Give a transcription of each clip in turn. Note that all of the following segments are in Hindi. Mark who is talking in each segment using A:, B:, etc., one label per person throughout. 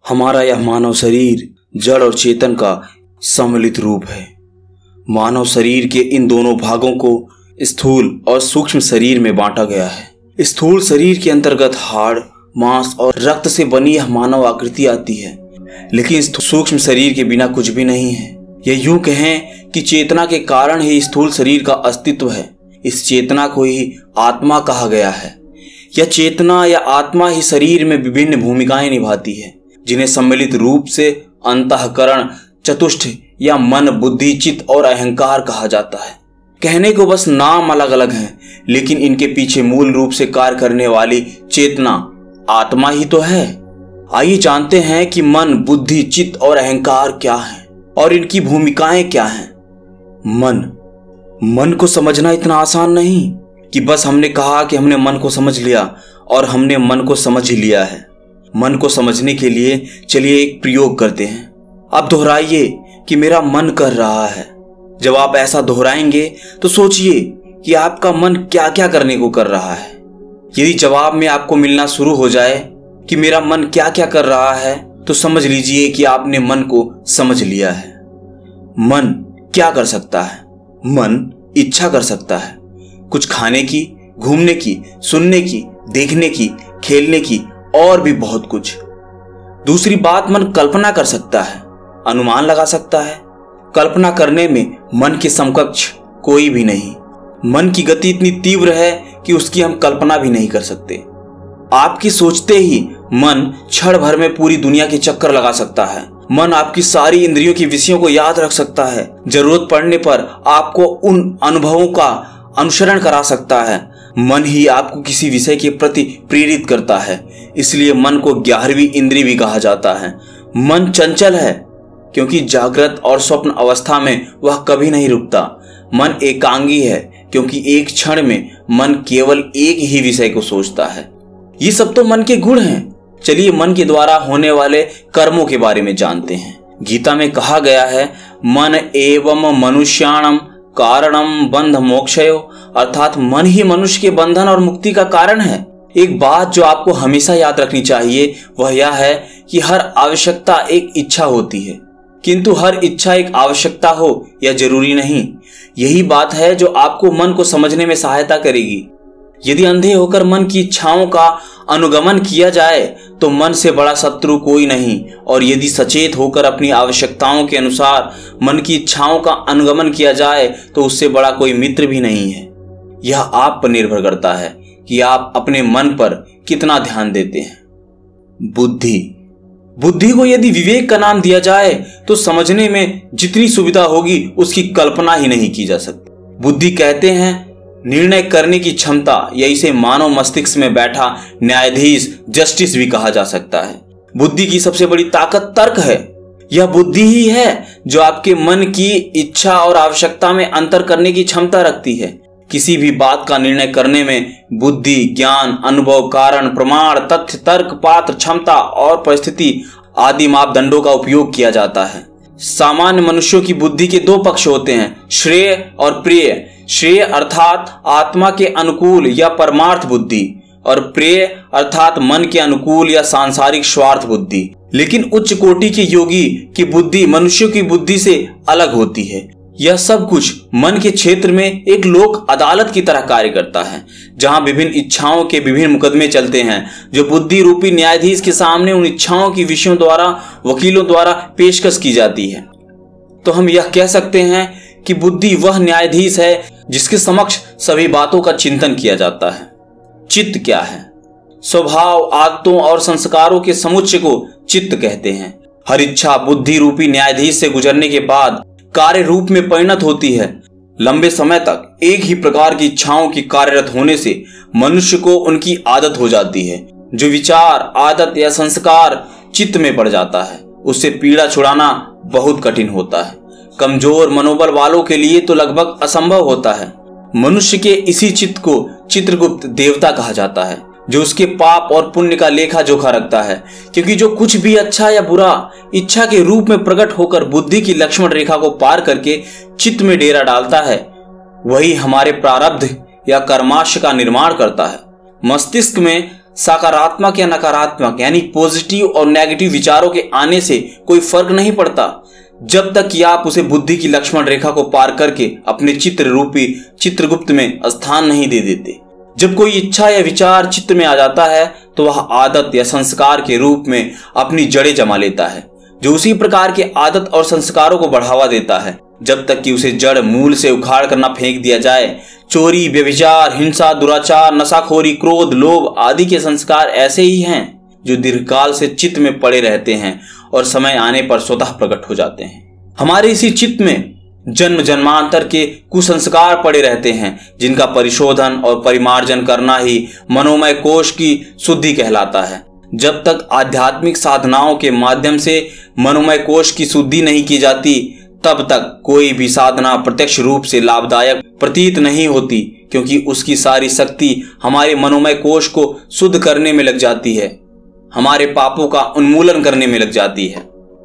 A: हमारा यह मानव शरीर जड़ और चेतन का सम्मिलित रूप है। मानव शरीर के इन दोनों भागों को स्थूल और सूक्ष्म शरीर में बांटा गया है। स्थूल शरीर के अंतर्गत हाड़, मांस और रक्त से बनी यह मानव आकृति आती है, लेकिन सूक्ष्म शरीर के बिना कुछ भी नहीं है। यह यूं कहें कि चेतना के कारण ही स्थूल शरीर का अस्तित्व है। इस चेतना को ही आत्मा कहा गया है। यह चेतना या आत्मा ही शरीर में विभिन्न भूमिकाएं निभाती है, जिन्हें सम्मिलित रूप से अंतःकरण, चतुष्ट या मन, बुद्धि, चित्त और अहंकार कहा जाता है। कहने को बस नाम अलग अलग हैं, लेकिन इनके पीछे मूल रूप से कार्य करने वाली चेतना आत्मा ही तो है। आइए जानते हैं कि मन, बुद्धि, चित्त और अहंकार क्या है और इनकी भूमिकाएं क्या हैं। मन को समझना इतना आसान नहीं कि बस हमने कहा कि हमने मन को समझ लिया और हमने मन को समझ ही लिया है। मन को समझने के लिए चलिए एक प्रयोग करते हैं। आप दोहराइए कि मेरा मन कर रहा है। जब आप ऐसा दोहराएंगे तो सोचिए कि आपका मन क्या क्या करने को कर रहा है। यदि जवाब में आपको मिलना शुरू हो जाए कि मेरा मन क्या क्या कर रहा है, तो समझ लीजिए कि आपने मन को समझ लिया है। मन क्या कर सकता है? मन इच्छा कर सकता है, कुछ खाने की, घूमने की, सुनने की, देखने की, खेलने की और भी बहुत कुछ। दूसरी बात, मन कल्पना कर सकता है, अनुमान लगा सकता है। कल्पना करने में मन के समकक्ष कोई भी नहीं। मन की गति इतनी तीव्र है कि उसकी हम कल्पना भी नहीं कर सकते। आपकी सोचते ही मन क्षण भर में पूरी दुनिया के चक्कर लगा सकता है। मन आपकी सारी इंद्रियों के विषयों को याद रख सकता है। जरूरत पड़ने पर आपको उन अनुभवों का अनुसरण करा सकता है। मन ही आपको किसी विषय के प्रति प्रेरित करता है, इसलिए मन को 11वीं इंद्रिय भी कहा जाता है। मन चंचल है क्योंकि जागृत और स्वप्न अवस्था में वह कभी नहीं रुकता। मन एकांगी है क्योंकि एक क्षण में मन केवल एक ही विषय को सोचता है। ये सब तो मन के गुण हैं। चलिए मन के द्वारा होने वाले कर्मों के बारे में जानते हैं। गीता में कहा गया है, मन एवं मनुष्याणम कारणम बंध मोक्षयो, अर्थात मन ही मनुष्य के बंधन और मुक्ति का कारण है। एक बात जो आपको हमेशा याद रखनी चाहिए वह यह है कि हर आवश्यकता एक इच्छा होती है, किंतु हर इच्छा एक आवश्यकता हो यह जरूरी नहीं। यही बात है जो आपको मन को समझने में सहायता करेगी। यदि अंधे होकर मन की इच्छाओं का अनुगमन किया जाए तो मन से बड़ा शत्रु कोई नहीं, और यदि सचेत होकर अपनी आवश्यकताओं के अनुसार मन की इच्छाओं का अनुगमन किया जाए तो उससे बड़ा कोई मित्र भी नहीं है। यह आप पर निर्भर करता है कि आप अपने मन पर कितना ध्यान देते हैं। बुद्धि को यदि विवेक का नाम दिया जाए तो समझने में जितनी सुविधा होगी उसकी कल्पना ही नहीं की जा सकती। बुद्धि कहते हैं निर्णय करने की क्षमता, या इसे मानव मस्तिष्क में बैठा न्यायाधीश, जस्टिस भी कहा जा सकता है। बुद्धि की सबसे बड़ी ताकत तर्क है। यह बुद्धि ही है जो आपके मन की इच्छा और आवश्यकता में अंतर करने की क्षमता रखती है। किसी भी बात का निर्णय करने में बुद्धि, ज्ञान, अनुभव, कारण, प्रमाण, तथ्य, तर्क, पात्र, क्षमता और परिस्थिति आदि मापदंडों का उपयोग किया जाता है। सामान्य मनुष्यों की बुद्धि के दो पक्ष होते हैं, श्रेय और प्रिय। श्रेय अर्थात आत्मा के अनुकूल या परमार्थ बुद्धि, और प्रिय अर्थात मन के अनुकूल या सांसारिक स्वार्थ बुद्धि। लेकिन उच्च कोटि के योगी की बुद्धि मनुष्यों की बुद्धि से अलग होती है। यह सब कुछ मन के क्षेत्र में एक लोक अदालत की तरह कार्य करता है, जहां विभिन्न इच्छाओं के विभिन्न मुकदमे चलते हैं, जो बुद्धि रूपी न्यायाधीश के सामने उन इच्छाओं की विषयों द्वारा, वकीलों द्वारा पेशकश की जाती है। तो हम यह कह सकते हैं कि बुद्धि वह न्यायाधीश है जिसके समक्ष सभी बातों का चिंतन किया जाता है। चित्त क्या है? स्वभाव, आदतों और संस्कारों के समुच्चय को चित्त कहते हैं। हर इच्छा बुद्धि रूपी न्यायाधीश से गुजरने के बाद कार्य रूप में परिणत होती है। लंबे समय तक एक ही प्रकार की इच्छाओं की कार्यरत होने से मनुष्य को उनकी आदत हो जाती है। जो विचार, आदत या संस्कार चित्त में पड़ जाता है, उससे पीड़ा छुड़ाना बहुत कठिन होता है। कमजोर मनोबल वालों के लिए तो लगभग असंभव होता है। मनुष्य के इसी चित्त को चित्रगुप्त देवता कहा जाता है, जो उसके पाप और पुण्य का लेखा जोखा रखता है, क्योंकि जो कुछ भी अच्छा या बुरा इच्छा के रूप में प्रकट होकर बुद्धि की लक्ष्मण रेखा को पार करके चित्त में डेरा डालता है, वही हमारे प्रारब्ध या कर्माशय का निर्माण करता है। मस्तिष्क में सकारात्मक या नकारात्मक यानी पॉजिटिव और नेगेटिव विचारों के आने से कोई फर्क नहीं पड़ता, जब तक कि आप उसे बुद्धि की लक्ष्मण रेखा को पार करके अपने चित्र रूपी चित्रगुप्त में स्थान नहीं दे देते। जब कोई इच्छा या विचार चित्त में आ जाता है तो वह आदत या संस्कार के रूप में अपनी जड़ें जमा लेता है, जो उसी प्रकार के आदत और संस्कारों को बढ़ावा देता है जब तक कि उसे जड़ मूल से उखाड़ कर न फेंक दिया जाए। चोरी, व्यभिचार, हिंसा, दुराचार, नशाखोरी, क्रोध, लोभ आदि के संस्कार ऐसे ही हैं जो दीर्घकाल से चित्त में पड़े रहते हैं और समय आने पर स्वतः प्रकट हो जाते हैं। हमारे इसी चित्त में जन्म जन्मांतर के कुसंस्कार पड़े रहते हैं, जिनका परिशोधन और परिमार्जन करना ही मनोमय कोश की शुद्धि कहलाता है। जब तक आध्यात्मिक साधनाओं के माध्यम से मनोमय कोश की शुद्धि नहीं की जाती, तब तक कोई भी साधना प्रत्यक्ष रूप से लाभदायक प्रतीत नहीं होती, क्योंकि उसकी सारी शक्ति हमारे मनोमय कोश को शुद्ध करने में लग जाती है, हमारे पापों का उन्मूलन करने में लग जाती है।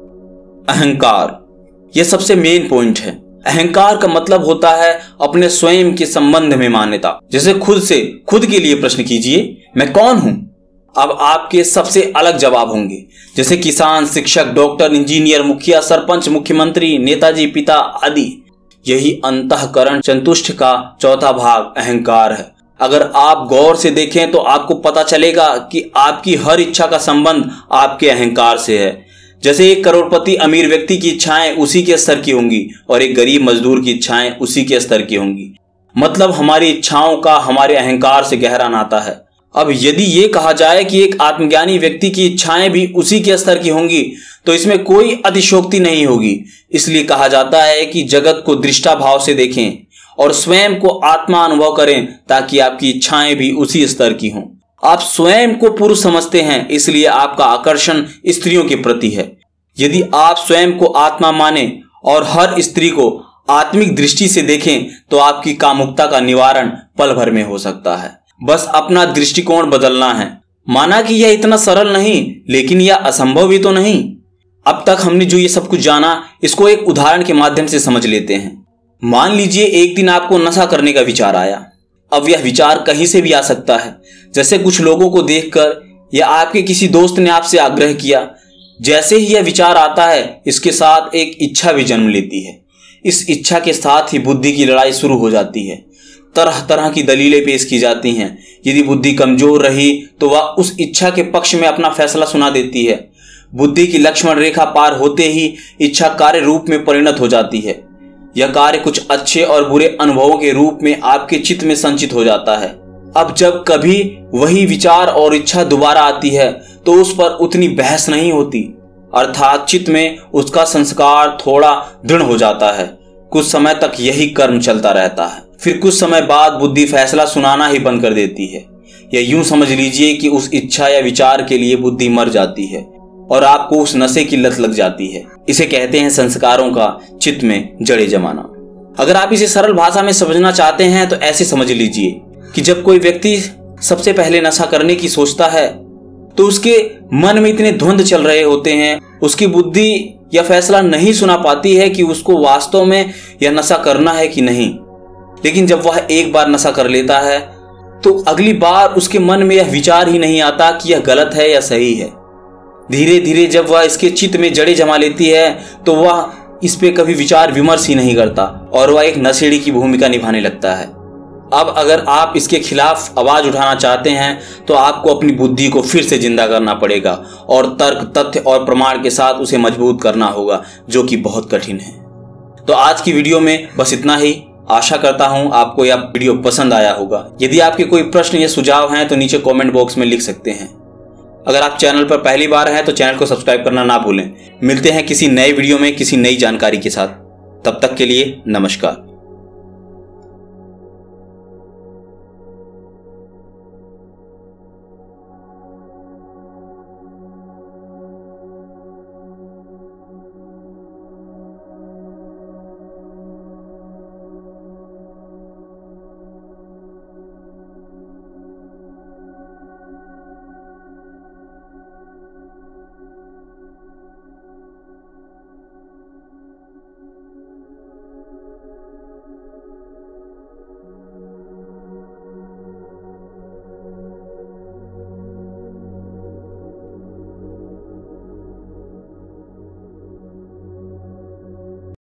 A: अहंकार, यह सबसे मेन पॉइंट है। अहंकार का मतलब होता है अपने स्वयं के संबंध में मान्यता। जैसे खुद के लिए प्रश्न कीजिए, मैं कौन हूं? अब आपके सबसे अलग जवाब होंगे, जैसे किसान, शिक्षक, डॉक्टर, इंजीनियर, मुखिया, सरपंच, मुख्यमंत्री, नेताजी, पिता आदि। यही अंतःकरण संतुष्ट का चौथा भाग अहंकार है। अगर आप गौर से देखें तो आपको पता चलेगा कि आपकी हर इच्छा का संबंध आपके अहंकार से है। जैसे एक करोड़पति अमीर व्यक्ति की इच्छाएं उसी के स्तर की होंगी और एक गरीब मजदूर की इच्छाएं उसी के स्तर की होंगी। मतलब हमारी इच्छाओं का हमारे अहंकार से गहरा नाता है। अब यदि ये कहा जाए कि एक आत्मज्ञानी व्यक्ति की इच्छाएं भी उसी के स्तर की होंगी, तो इसमें कोई अतिशयोक्ति नहीं होगी। इसलिए कहा जाता है कि जगत को दृष्टा भाव से देखें और स्वयं को आत्मा अनुभव करें, ताकि आपकी इच्छाएं भी उसी स्तर की हों। आप स्वयं को पुरुष समझते हैं, इसलिए आपका आकर्षण स्त्रियों के प्रति है। यदि आप स्वयं को आत्मा माने और हर स्त्री को आत्मिक दृष्टि से देखें, तो आपकी कामुकता का निवारण पल भर में हो सकता है। बस अपना दृष्टिकोण बदलना है। माना कि यह इतना सरल नहीं, लेकिन यह असंभव भी तो नहीं। अब तक हमने जो ये सब कुछ जाना, इसको एक उदाहरण के माध्यम से समझ लेते हैं। मान लीजिए एक दिन आपको नशा करने का विचार आया। अब यह विचार कहीं से भी आ सकता है, जैसे कुछ लोगों को देखकर या आपके किसी दोस्त ने आपसे आग्रह किया। जैसे ही यह विचार आता है, इसके साथ एक इच्छा भी जन्म लेती है। इस इच्छा के साथ ही बुद्धि की लड़ाई शुरू हो जाती है। तरह तरह की दलीलें पेश की जाती हैं। यदि बुद्धि कमजोर रही तो वह उस इच्छा के पक्ष में अपना फैसला सुना देती है। बुद्धि की लक्ष्मण रेखा पार होते ही इच्छा कार्य रूप में परिणत हो जाती है। यह कार्य कुछ अच्छे और बुरे अनुभवों के रूप में आपके चित्त में संचित हो जाता है। अब जब कभी वही विचार और इच्छा दोबारा आती है तो उस पर उतनी बहस नहीं होती, अर्थात चित्त में उसका संस्कार थोड़ा दृढ़ हो जाता है। कुछ समय तक यही कर्म चलता रहता है। फिर कुछ समय बाद बुद्धि फैसला सुनाना ही बंद कर देती है। या यूं समझ लीजिए कि उस इच्छा या विचार के लिए बुद्धि मर जाती है और आपको उस नशे की लत लग जाती है। इसे कहते हैं संस्कारों का चित्त में जड़ें जमाना। अगर आप इसे सरल भाषा में समझना चाहते हैं तो ऐसे समझ लीजिए कि जब कोई व्यक्ति सबसे पहले नशा करने की सोचता है तो उसके मन में इतने द्वंद्व चल रहे होते हैं, उसकी बुद्धि यह फैसला नहीं सुना पाती है कि उसको वास्तव में यह नशा करना है कि नहीं। लेकिन जब वह एक बार नशा कर लेता है तो अगली बार उसके मन में यह विचार ही नहीं आता कि यह गलत है या सही है। धीरे धीरे जब वह इसके चित्त में जड़ें जमा लेती है तो वह इस पे कभी विचार विमर्श ही नहीं करता और वह एक नशेड़ी की भूमिका निभाने लगता है। अब अगर आप इसके खिलाफ आवाज उठाना चाहते हैं तो आपको अपनी बुद्धि को फिर से जिंदा करना पड़ेगा और तर्क, तथ्य और प्रमाण के साथ उसे मजबूत करना होगा, जो कि बहुत कठिन है। तो आज की वीडियो में बस इतना ही। आशा करता हूं आपको यह वीडियो पसंद आया होगा। यदि आपके कोई प्रश्न या सुझाव हैं तो नीचे कमेंट बॉक्स में लिख सकते हैं। अगर आप चैनल पर पहली बार हैं तो चैनल को सब्सक्राइब करना ना भूलें। मिलते हैं किसी नए वीडियो में किसी नई जानकारी के साथ। तब तक के लिए नमस्कार।